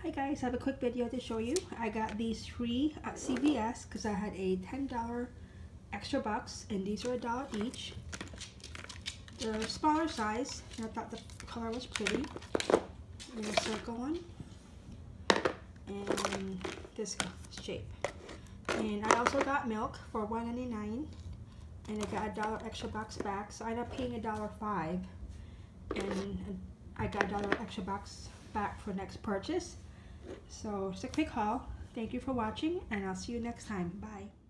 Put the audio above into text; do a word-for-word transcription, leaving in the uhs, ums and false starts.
Hi guys, I have a quick video to show you. I got these three at C V S because I had a ten dollar extra bucks, and these are a dollar each. They're smaller size, and I thought the color was pretty. There's a circle one, and this shape. And I also got milk for one ninety-nine, and I got a dollar extra bucks back, so I ended up paying a dollar five, and I got a dollar extra bucks back for next purchase. So it's a quick haul. Thank you for watching, and I'll see you next time. Bye.